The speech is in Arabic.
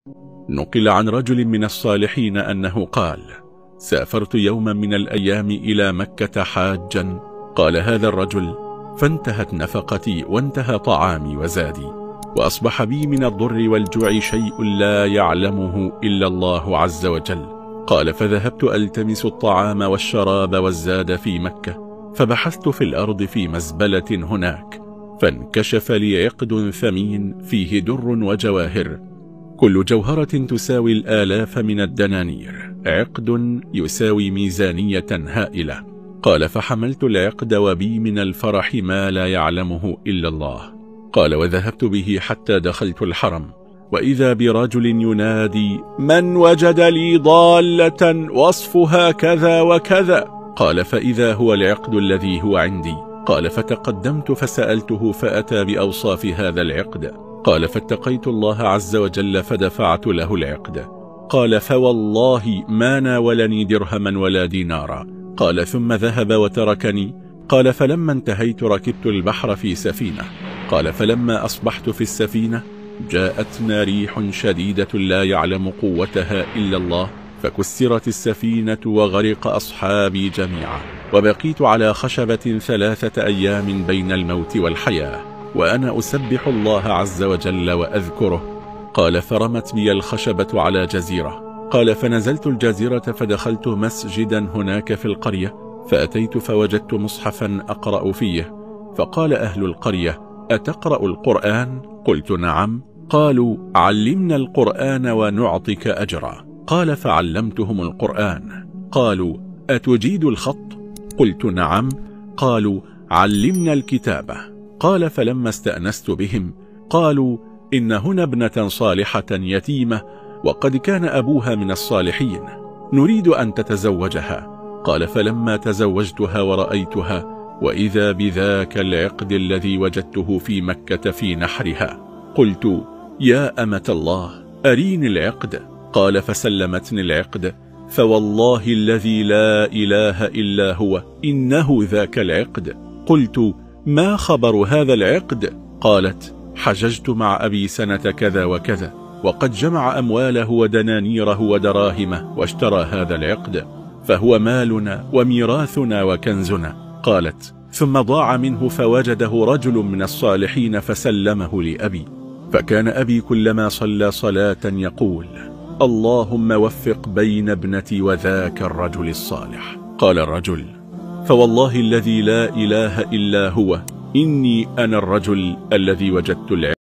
نقل عن رجل من الصالحين أنه قال: سافرت يوما من الأيام إلى مكة حاجا. قال هذا الرجل: فانتهت نفقتي وانتهى طعامي وزادي، وأصبح بي من الضر والجوع شيء لا يعلمه إلا الله عز وجل. قال: فذهبت ألتمس الطعام والشراب والزاد في مكة، فبحثت في الأرض في مزبلة هناك، فانكشف لي عقد ثمين فيه در وجواهر، كل جوهرة تساوي الآلاف من الدنانير، عقد يساوي ميزانية هائلة. قال: فحملت العقد وبي من الفرح ما لا يعلمه إلا الله. قال: وذهبت به حتى دخلت الحرم، وإذا برجل ينادي: من وجد لي ضالة وصفها كذا وكذا؟ قال: فإذا هو العقد الذي هو عندي. قال: فتقدمت فسألته فأتى بأوصاف هذا العقد. قال: فاتقيت الله عز وجل فدفعت له العقد. قال: فوالله ما ناولني درهما ولا دينارا. قال: ثم ذهب وتركني. قال: فلما انتهيت ركبت البحر في سفينة. قال: فلما أصبحت في السفينة جاءتنا ريح شديدة لا يعلم قوتها إلا الله، فكسرت السفينة وغرق أصحابي جميعا، وبقيت على خشبة 3 أيام بين الموت والحياة، وأنا أسبح الله عز وجل وأذكره. قال: فرمت بي الخشبة على جزيرة. قال: فنزلت الجزيرة فدخلت مسجدا هناك في القرية، فأتيت فوجدت مصحفا أقرأ فيه، فقال أهل القرية: أتقرأ القرآن؟ قلت: نعم. قالوا: علمنا القرآن ونعطيك أجرا. قال: فعلمتهم القرآن. قالوا: أتجيد الخط؟ قلت: نعم. قالوا: علمنا الكتابة. قال: فلما استأنست بهم قالوا: إن هنا ابنة صالحة يتيمة، وقد كان أبوها من الصالحين، نريد أن تتزوجها. قال: فلما تزوجتها ورأيتها، وإذا بذاك العقد الذي وجدته في مكة في نحرها، قلت: يا أمة الله أريني العقد. قال: فسلمتني العقد، فوالله الذي لا إله إلا هو إنه ذاك العقد. قلت: ما خبر هذا العقد؟ قالت: حججت مع أبي سنة كذا وكذا، وقد جمع أمواله ودنانيره ودراهمه واشترى هذا العقد، فهو مالنا وميراثنا وكنزنا. قالت: ثم ضاع منه فوجده رجل من الصالحين فسلمه لأبي، فكان أبي كلما صلى صلاة يقول: اللهم وفق بين ابنتي وذاك الرجل الصالح. قال الرجل: فوالله الذي لا إله إلا هو إني أنا الرجل الذي وجدت العقد.